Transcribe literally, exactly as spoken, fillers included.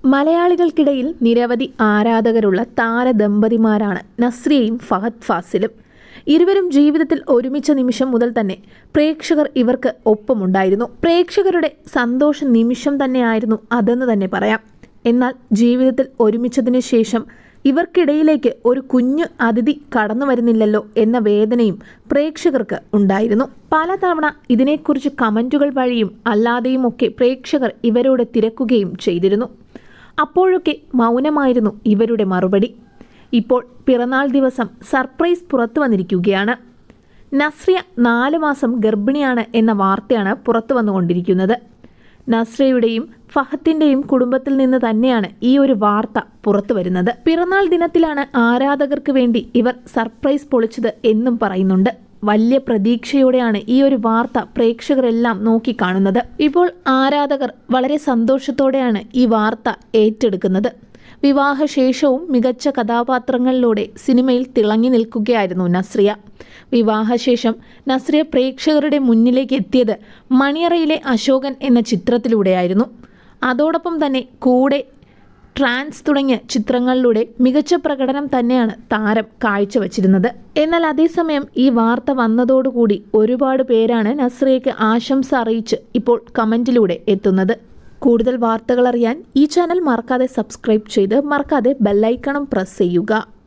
മലയാളികൾക്കിടയിൽ നിരവധി ആരാധകരുള്ള താരദമ്പതിമാരാണ് നസ്രിയയും ഫഹദ് ഫാസിലും. ഇരുവരും ജീവിതത്തിൽ ഒരുമിച്ച നിമിഷം മുതൽ തന്നെ പ്രേക്ഷകർ ഇവർക്ക് ഒപ്പമുണ്ടായിരുന്നു. പ്രേക്ഷകരുടെ സന്തോഷ നിമിഷം തന്നെയായിരുന്നു അതെന്ന് തന്നെ പറയാം. എന്നാൽ ജീവിതത്തിൽ ഒരുമിച്ചതിന് ശേഷം ഇവർക്കിടയിലേക്ക് ഒരു കുഞ്ഞു അതിഥി കടന്നു വരുന്നില്ലല്ലോ എന്ന വേദനയും പ്രേക്ഷകർക്ക് ഉണ്ടായിരുന്നു. പലതവണ ഇതിനെക്കുറിച്ച് കമന്റുകൾ വഴിയും അല്ലാതെയും ഒക്കെ പ്രേക്ഷകർ ഇവരോട് തിരക്കുകയും ചെയ്തിരുന്നു. അപ്പോഴൊക്കെ മൗനമായിരുന്നു ഇവരുടെ മറുപടി. ഇപ്പോൾ പിറന്നാൾ ദിവസം സർപ്രൈസ് പുറത്തു വന്നിരിക്കുകയാണ്. നസ്രിയ നാല് മാസം ഗർഭിണിയാണ് എന്ന വാർത്തയാണ് പുറത്തു വന്നുകൊണ്ടിരിക്കുന്നത്. നസ്രിയയുടെയും ഫഹദിന്റെയും കുടുംബത്തിൽ നിന്ന് തന്നെയാണ് ഈ ഒരു വാർത്ത പുറത്തു വരുന്നത്. പിറന്നാൾ ദിനത്തിലാണ് ആരാധകർക്ക് വേണ്ടി ഇവർ സർപ്രൈസ് പൊളിച്ചത് എന്നും പറയുന്നുണ്ട്. വലിയ പ്രതീക്ഷയോടെയാണ് ഈ ഒരു വാർത്ത പ്രേക്ഷകരെല്ലാം നോക്കിക്കാണുന്നത്. ഇപ്പോൾ ആരാധകർ വളരെ സന്തോഷത്തോടെയാണ് ഈ വാർത്ത ഏറ്റെടുക്കുന്നത്. വിവാഹശേഷവും മികച്ച കഥാപാത്രങ്ങളിലൂടെ സിനിമയിൽ തിളങ്ങി നിൽക്കുകയായിരുന്നു നസ്രിയ. വിവാഹശേഷം നസ്രിയ പ്രേക്ഷകരുടെ മുന്നിലേക്ക് എത്തിയത് മണിയറയിലെ അശോകൻ എന്ന ചിത്രത്തിലൂടെയായിരുന്നു. അതോടൊപ്പം തന്നെ കൂടെ ട്രാൻസ് തുടങ്ങിയ ചിത്രങ്ങളിലൂടെ മികച്ച പ്രകടനം തന്നെയാണ് താരം കാഴ്ചവച്ചിരുന്നത്. എന്നാൽ അതേസമയം ഈ വാർത്ത വന്നതോടുകൂടി ഒരുപാട് പേരാണ് നസ്രിയയ്ക്ക് ആശംസ അറിയിച്ച് ഇപ്പോൾ കമന്റിലൂടെ എത്തുന്നത്. കൂടുതൽ വാർത്തകൾ അറിയാൻ ഈ ചാനൽ മറക്കാതെ സബ്സ്ക്രൈബ് ചെയ്ത് മറക്കാതെ ബെല്ലൈക്കണും പ്രസ് ചെയ്യുക.